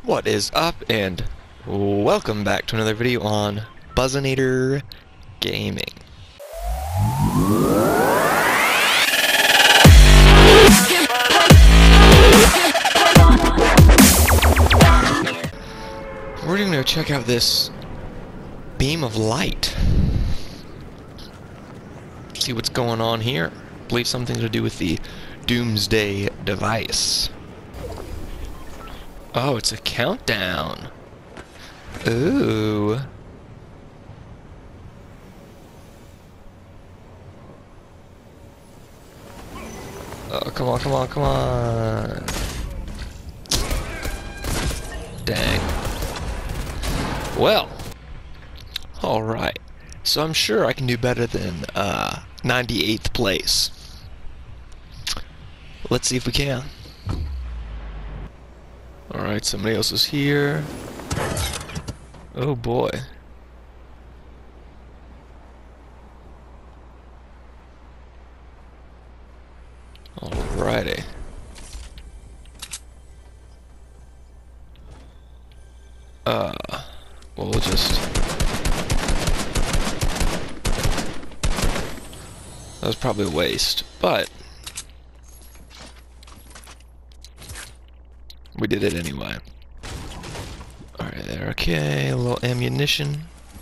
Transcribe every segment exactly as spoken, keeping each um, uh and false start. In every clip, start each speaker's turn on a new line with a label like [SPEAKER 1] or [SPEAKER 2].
[SPEAKER 1] What is up, and welcome back to another video on Buzzinator Gaming. We're gonna go check out this beam of light. See what's going on here. I believe something to do with the Doomsday device. Oh, it's a countdown. Ooh. Oh, come on, come on, come on. Dang. Well. Alright. So I'm sure I can do better than uh, ninety-eighth place. Let's see if we can. Alright, somebody else is here. Oh boy. Alrighty. Uh, well, we'll just... That was probably a waste, but... we did it anyway. Alright there, okay, a little ammunition.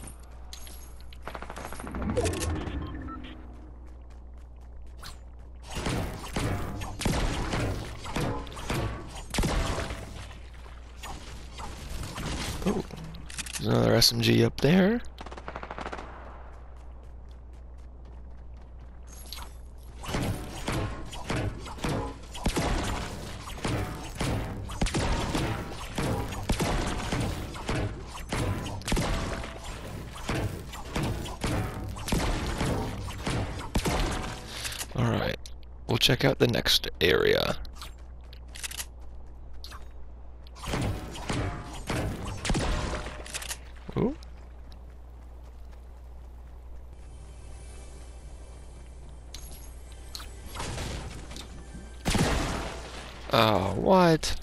[SPEAKER 1] Oh, there's another S M G up there. Alright, we'll check out the next area. Ooh. Oh, what?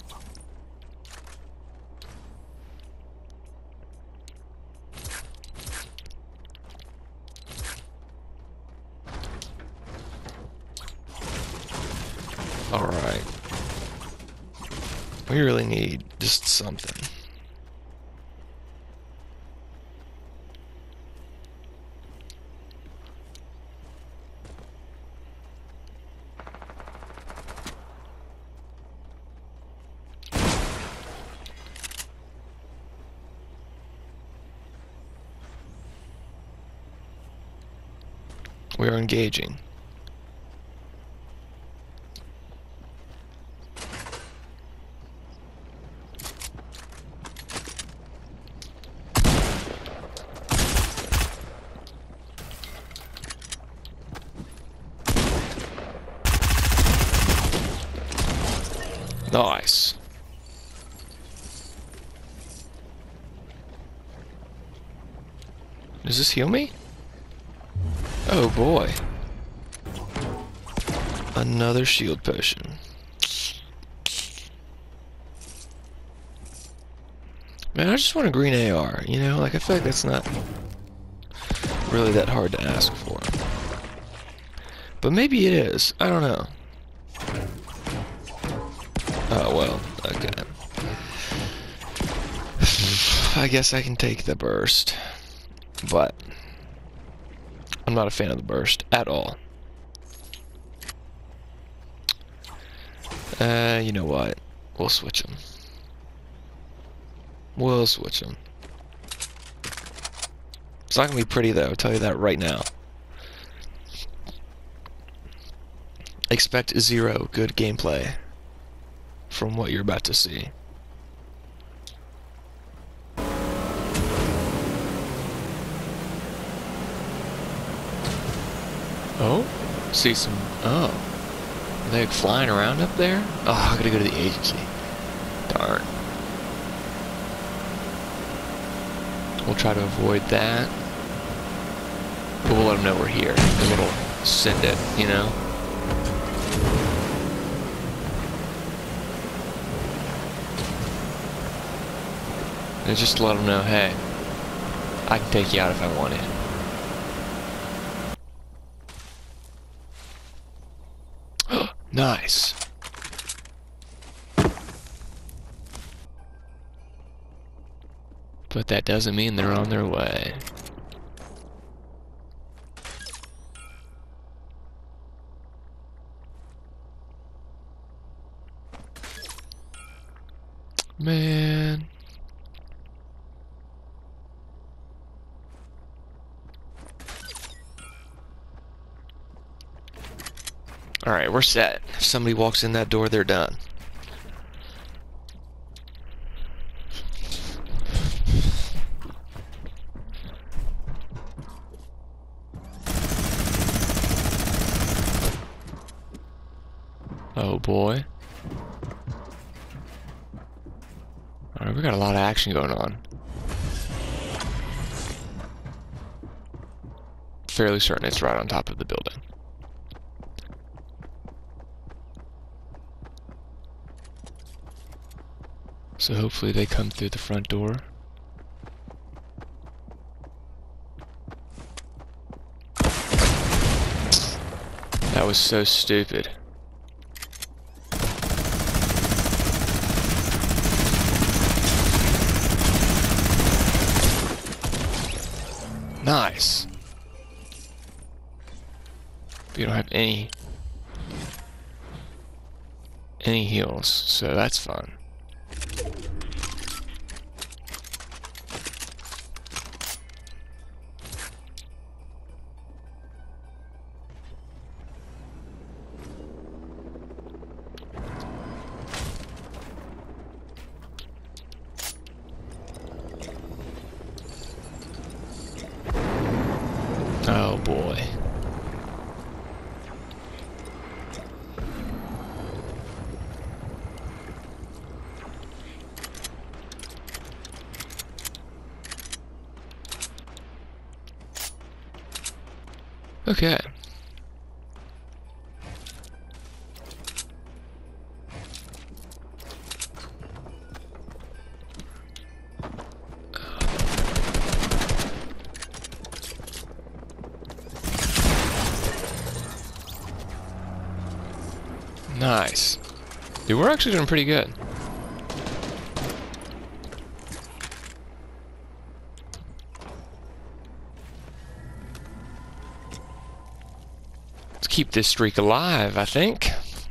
[SPEAKER 1] Alright. We really need just something. We are engaging. Nice. Does this heal me? Oh boy. Another shield potion. Man, I just want a green A R, you know? Like, I feel like that's not really that hard to ask for. But maybe it is. I don't know. Oh, well, okay. I guess I can take the burst. But I'm not a fan of the burst at all. Uh, you know what? We'll switch them. We'll switch them. It's not gonna be pretty though, I'll tell you that right now. Expect zero good gameplay from what you're about to see. Oh, see some. Oh, are they like flying around up there? Oh, I gotta go to the agency. Darn. We'll try to avoid that. But we'll let them know we're here, and it'll send it, you know? And just to let them know, hey, I can take you out if I wanted. Nice. But that doesn't mean they're on their way. Man. Alright, we're set. If somebody walks in that door, they're done. Oh boy. Alright, we got a lot of action going on. Fairly certain it's right on top of the building. So hopefully they come through the front door. That was so stupid. Nice. But you don't have any any heals, so that's fun. Oh boy. Okay. Nice. Dude, we're actually doing pretty good. Let's keep this streak alive, I think.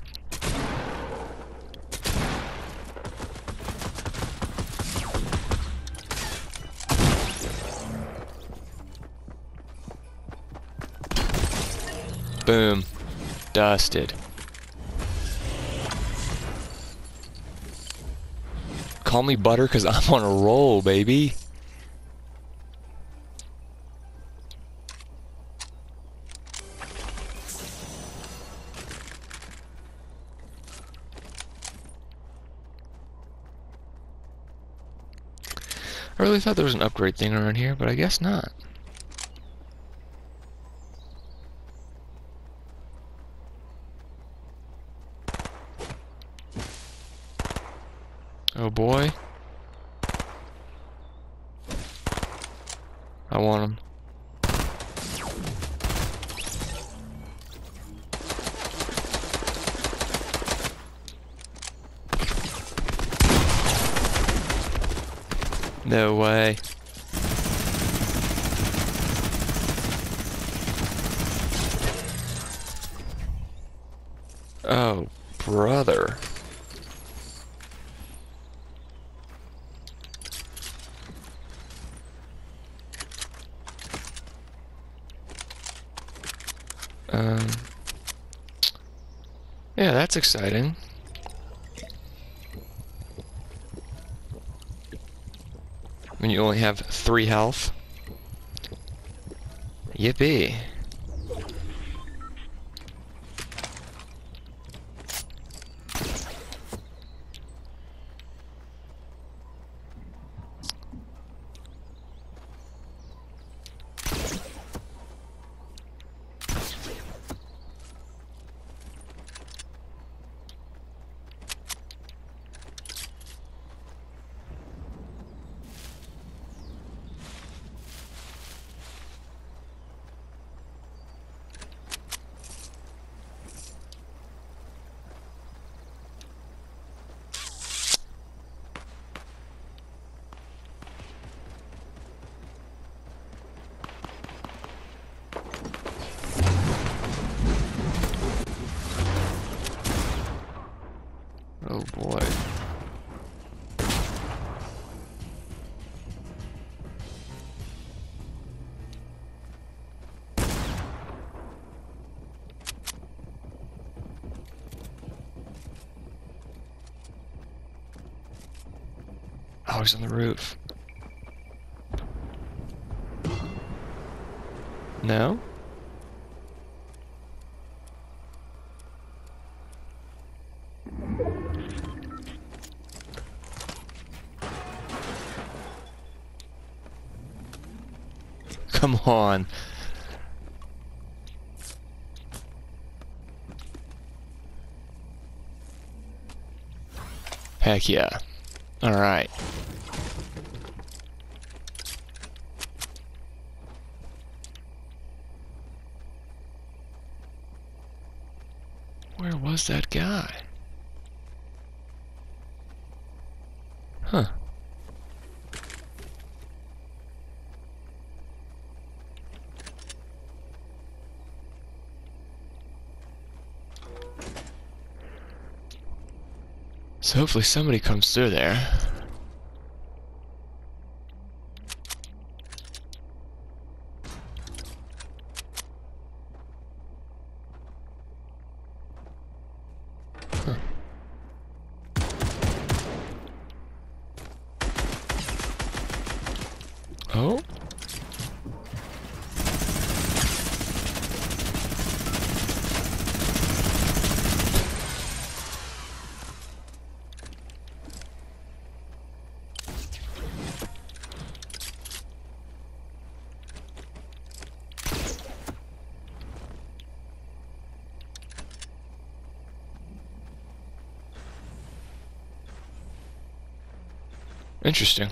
[SPEAKER 1] Boom. Dusted. Call me butter, because I'm on a roll, baby. I really thought there was an upgrade thing around here, but I guess not. Oh boy. I want him. No way. Oh, brother. Um, yeah, that's exciting. When you only have three health. Yippee. Oh, he's on the roof. No? Come on. Heck yeah. Alright. Where was that guy? Huh. So hopefully somebody comes through there. Huh. Oh? Interesting.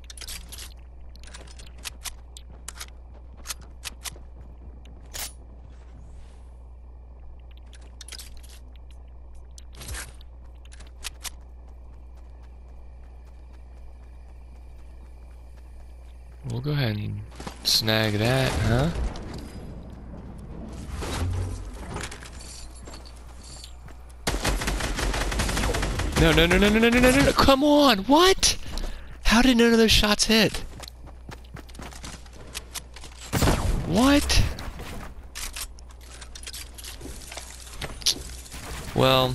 [SPEAKER 1] We'll go ahead and snag that, huh? No, no, no, no, no, no, no, no, no, come on, what? How did none of those shots hit? What? Well,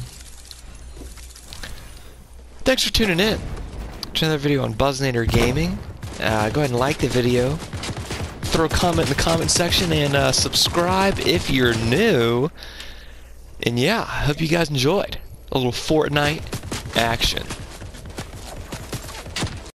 [SPEAKER 1] thanks for tuning in to another video on Buzzinator Gaming. Uh, go ahead and like the video, throw a comment in the comment section, and uh, subscribe if you're new. And yeah, I hope you guys enjoyed a little Fortnite action.